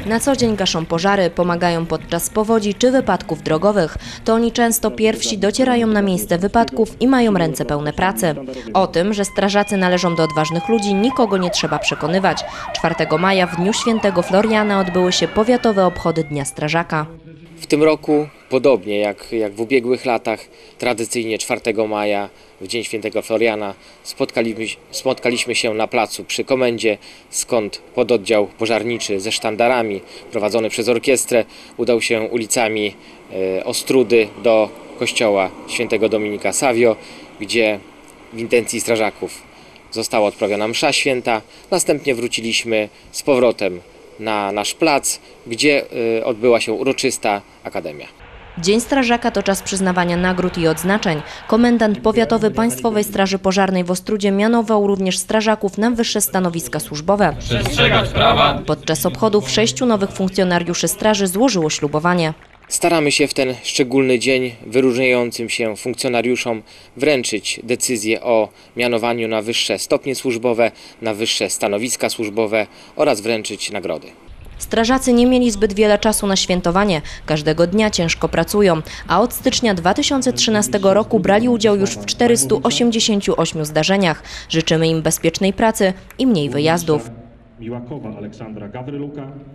Na co dzień gaszą pożary, pomagają podczas powodzi czy wypadków drogowych. To oni często pierwsi docierają na miejsce wypadków i mają ręce pełne pracy. O tym, że strażacy należą do odważnych ludzi, nikogo nie trzeba przekonywać. 4 maja, w dniu świętego Floriana, odbyły się powiatowe obchody Dnia Strażaka. W tym roku, podobnie jak w ubiegłych latach, tradycyjnie 4 maja, w Dzień Świętego Floriana, spotkaliśmy się na placu przy komendzie, skąd pododdział pożarniczy ze sztandarami, prowadzony przez orkiestrę, udał się ulicami Ostródy do kościoła świętego Dominika Savio, gdzie w intencji strażaków została odprawiona msza święta. Następnie wróciliśmy z powrotem na nasz plac, gdzie odbyła się uroczysta akademia. Dzień Strażaka to czas przyznawania nagród i odznaczeń. Komendant powiatowy Państwowej Straży Pożarnej w Ostródzie mianował również strażaków na wyższe stanowiska służbowe. Przestrzegać prawa. Podczas obchodów 6 nowych funkcjonariuszy straży złożyło ślubowanie. Staramy się w ten szczególny dzień wyróżniającym się funkcjonariuszom wręczyć decyzję o mianowaniu na wyższe stopnie służbowe, na wyższe stanowiska służbowe oraz wręczyć nagrody. Strażacy nie mieli zbyt wiele czasu na świętowanie. Każdego dnia ciężko pracują, a od stycznia 2013 roku brali udział już w 488 zdarzeniach. Życzymy im bezpiecznej pracy i mniej wyjazdów.